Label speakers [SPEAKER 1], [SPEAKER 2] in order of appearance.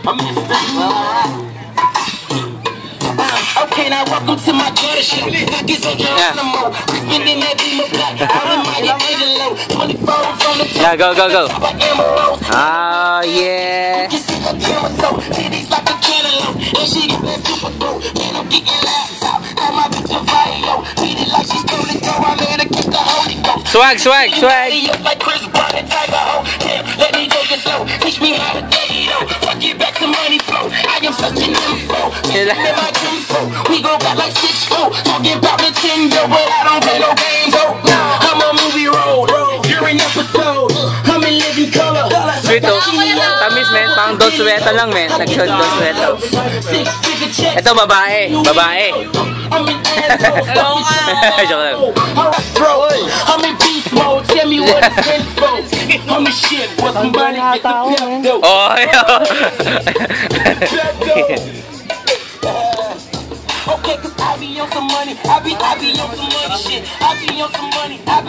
[SPEAKER 1] Okay, now welcome to my daughter show.
[SPEAKER 2] Yeah, go, go, go. Oh, yeah. Swag, swag, swag.
[SPEAKER 1] Let me take it slow. Teach me how to date. Get back to money flow. I am such an info. We go back like 6'4". Talking about Nintendo, but I don't play no games. I'm a movie road. You're an episode. I'm in living color.
[SPEAKER 2] Sweet oh. Tamis men, pang Dos Sueto lang men. Nag-shot Dos Sueto. Ito babae, babae.
[SPEAKER 1] Hello ka.
[SPEAKER 2] Joke lang.
[SPEAKER 1] I'm in beast mode. Tell me what it's meant for. I'm a shit. What's money? Get the pep though.
[SPEAKER 2] Oh,
[SPEAKER 1] Okay, cause I be on some money. I be on some money shit. I be on some money.